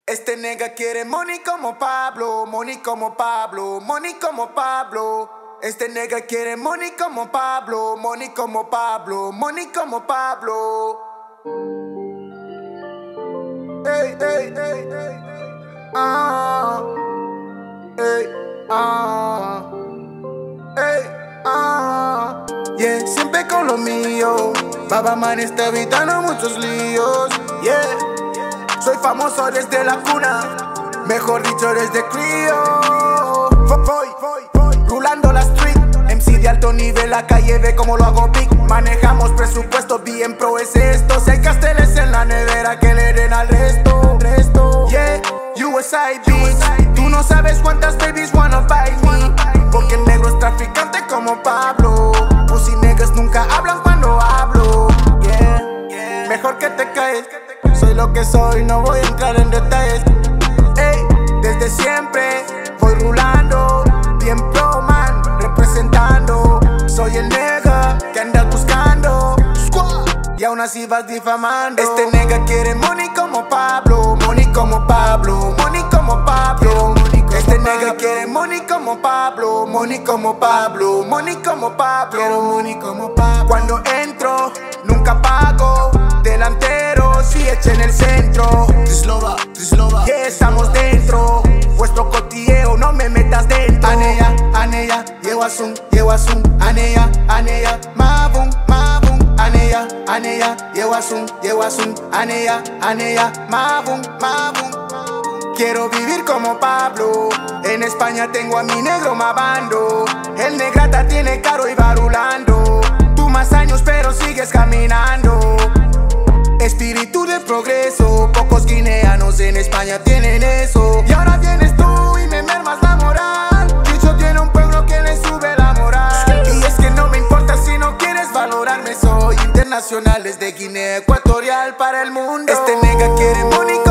Este nigga quiere money como Pablo, money como Pablo, money como Pablo. Este nigga quiere money como Pablo, money como Pablo, money como Pablo. Ey, ey, ey, ey, ah, ey, ah, ey, ah. Yeah, siempre con lo mío. Baba Man está evitando muchos líos. Yeah. Soy famoso desde la cuna, mejor dicho desde crío. Voy, rulando la street, MC de alto nivel, la calle ve como lo hago big. Manejamos presupuesto, bien pro es esto. Si hay casteles en la nevera que le den al resto. Yeah, USI bitch, tú no sabes cuántas babies wanna buy me, porque el negro es traficante como Pablo. Pussy niggas nunca hablan cuando hablo. Yeah, mejor que te caes. Soy lo que soy, no voy a entrar en detalles. Ey, desde siempre voy rulando, bien pro man, representando. Soy el nigga que andas buscando y aún así vas difamando. Este nigga quiere money como Pablo, money como Pablo, money como Pablo. Este nigga quiere money como Pablo, money como Pablo, money como Pablo. Quiero money como Pablo. Cuando entro, nunca pago. Delantero, si echa en el centro. Trislova, yeah, estamos dentro. Vuestro cotilleo, no me metas dentro. Aneya, yewasun, aneya, mabum, aneya, yewasun, aneya, mabum. Quiero vivir como Pablo. En España tengo a mi negro mabando. El negrata tiene caro y va rulando. Tú más años pero sigues caminando. Espíritu de progreso, pocos guineanos en España tienen eso. Y ahora vienes tú y me mermas la moral. Dicho tiene un pueblo que le sube la moral. Y es que no me importa si no quieres valorarme. Soy internacional desde Guinea Ecuatorial para el mundo. Este nigga quiere money